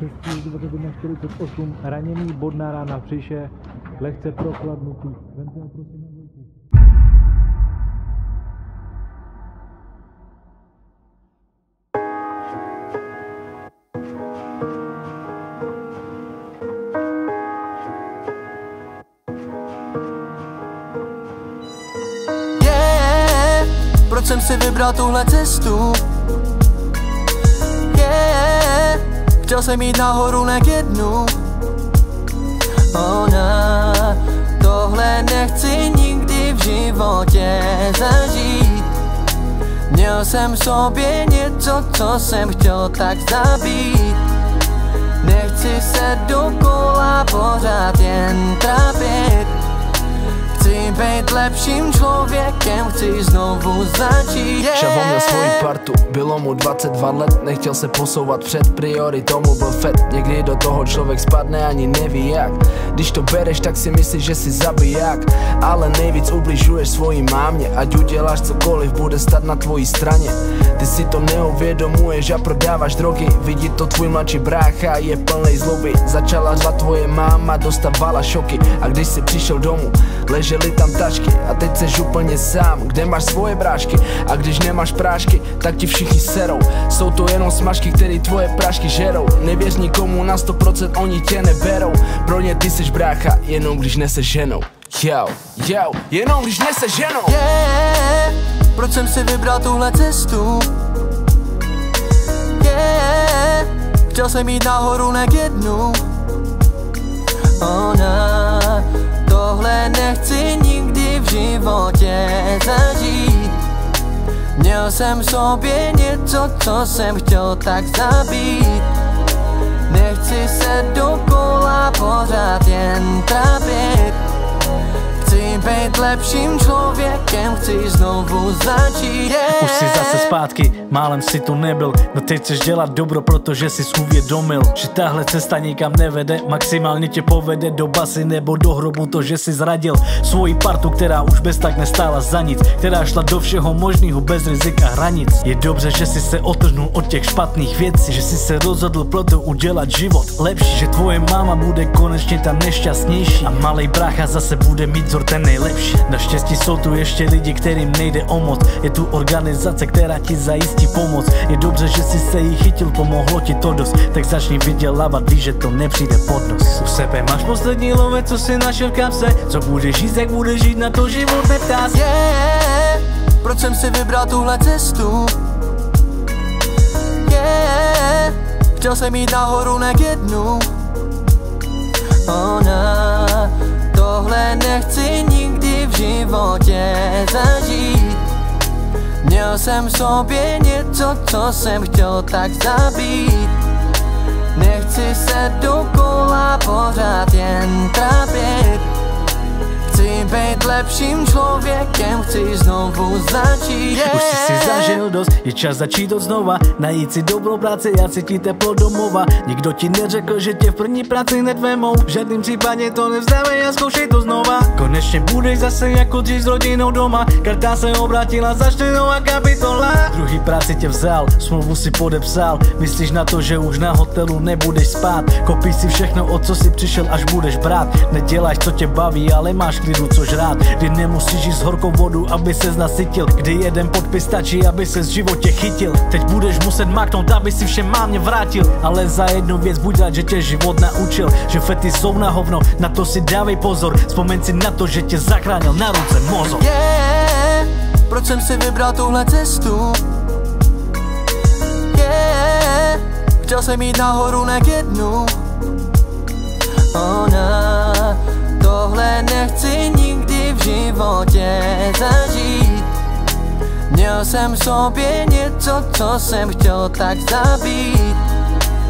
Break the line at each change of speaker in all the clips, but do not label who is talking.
21:48, raněný, bodná rána v břiše, lehce prokladnutý. Vemte ho prosím na dvojku.
Proč jsem si vybral tuhle cestu? Chtěl jsem jít nahoru, ne k jednu. Ona, tohle nechci nikdy v životě zažít. Měl jsem v sobě něco, co jsem chtěl tak zabít. Nechci se dokola pořád jen trápit. Chci být lepším člověkem, chci znovu začít.
Šavo měl svoji partu, bylo mu 22 let, nechtěl se posouvat před, prioritou mu byl fet. Někdy do toho člověk spadne, ani neví jak. Když to bereš, tak si myslíš, že jsi zabiják, ale nejvíc ubližuješ svojí mámě. Ať uděláš cokoliv, bude stát na tvojí straně. Ty si to neuvědomuješ a prodáváš drogy. Vidí to tvůj mladší brácha, je plnej zloby. Začala řvat tvoje máma, dostávala šoky. A když si přišel domů, leželi tam tašky a teď seš úplně sám. Kde máš svoje brášky? A když nemáš prášky, tak ti všichni serou. Jsou to jenom smažky, který tvoje prášky žerou. Nevěř nikomu, na 100% oni tě neberou. Pro ně ty seš brácha, jenom když neseš ženou. Yo, jenom když neseš ženou.
Proč jsem si vybral tuhle cestu? Chtěl jsem jít nahoru, ne k jednu. Ona, tohle nechci nikdy v životě zažít. Měl jsem v sobě něco, co jsem chtěl tak zabít. Nechci se dokola pořád jen trápit. Chci být lepším člověkem, chci znovu začít.
Už jsi zase zpátky, málem si tu nebyl. No teď chceš dělat dobro, protože jsi uvědomil, že tahle cesta nikam nevede. Maximálně tě povede do basy nebo do hrobu to, že jsi zradil svoji partu, která už bez tak nestála za nic, která šla do všeho možného bez rizika hranic. Je dobře, že jsi se otrhnul od těch špatných věcí, že jsi se rozhodl proto udělat život lepší, že tvoje máma bude konečně ta nešťastnější a malej brácha zase bude mít vzor ten nejlepší. Naštěstí jsou tu ještě lidi, kterým nejde o moc. Je tu organizace, která ti zajistí pomoc. Je dobře, že jsi se jí chytil, pomohlo ti to dost. Tak začni vydělávat, víš, že to nepřijde pod nos. U sebe máš poslední love, co si našel v kapse. Co budeš žít, jak budeš žít, na to život neptá se.
Proč jsem si vybral tuhle cestu? Chtěl jsem jít nahoru, ne k jednu. Ona, tohle nechci nikdy v životě zažít. Měl jsem v sobě něco, co jsem chtěl tak zabít. Nechci se dokola pořád jen trápit. Chci být lepším člověkem, chci znovu začít.
Už jsi si zažil dost, je čas začít od znova. Najít si dobrou práci a cítit teplo domova. Nikdo ti neřekl, že tě v první práci netvemou. V žádným případě to nevzdávej a zkoušej to znova. Konečně budeš zase jako dřív s rodinou doma. Karta se obrátila, začne nová kapitola. Druhý práci tě vzal, smlouvu si podepsal. Myslíš na to, že už na hotelu nebudeš spát. Kopíš si všechno, o co si přišel, až budeš brát. Neděláš, co tě baví, ale máš klidu, což rád. Kdy nemusíš jíst horkou vodu, aby ses nasytil. Kdy jeden podpis stačí, aby ses v životě chytil. Teď budeš muset maknout, aby si vše mámě vrátil. Ale za jednu věc buď rád, že tě život naučil. Že fety jsou na hovno, na to si dávej pozor. Vzpomeň si na to, že tě zachránil na ruce mozol.
Proč jsem si vybral tuhle cestu? Chtěl jsem jít nahoru, ne k jednu. Ona, tohle nechci nikdy v životě zažít. Měl jsem v sobě něco, co jsem chtěl tak zabít.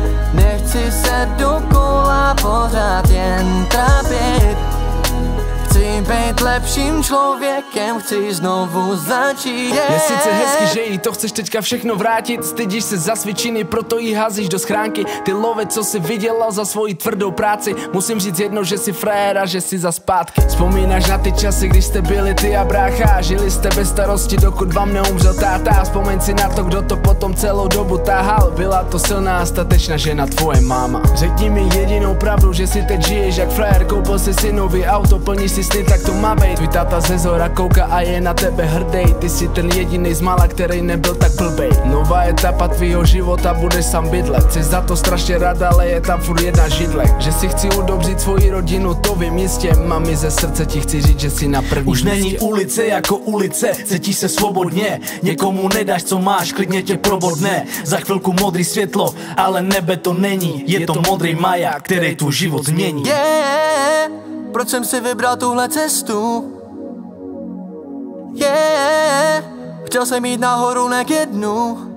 Nechci se dokola pořád jen trápit. Chci být lepším člověkem, chci znovu začít.
Je sice hezky, že jí to chceš teďka všechno vrátit. Stydíš se za svičiny, proto jí házíš do schránky. Ty love, co si vydělal za svoji tvrdou práci. Musím říct jedno, že si frajer a že si za zpátky. Vzpomínáš na ty časy, když jste byli ty a brácha. Žili jste bez starosti, dokud vám neumřel táta. Vzpomeň si na to, kdo to potom celou dobu tahal. Byla to silná a statečná žena, tvoje máma. Řekni mi jedinou pravdu, že si teď žiješ jak frajer. Koupil si synovi auto, plníš si sny, tak to má být. Tvůj táta ze zhora kouká a je na tebe hrdej. Ty si ten jediný z mála, který nebyl tak blbej. Nová etapa tvýho života, budeš sám bydlet. Jsi za to strašně ráda, ale je tam furt jedna židle. Že si chci udobřit svoji rodinu, to vím jistě. Mami, ze srdce ti chci říct, že si na první
Už
místě.
není ulice jako ulice, cítíš se svobodně. Někomu nedáš, co máš, klidně tě probodne. Za chvilku modrý světlo, ale nebe to není. Je to modrý maják, který tvůj život změní.
Yeah, proč jsem si vybral tuhle cestu? Yeah, chtěl jsem jít nahoru, ne k dnu.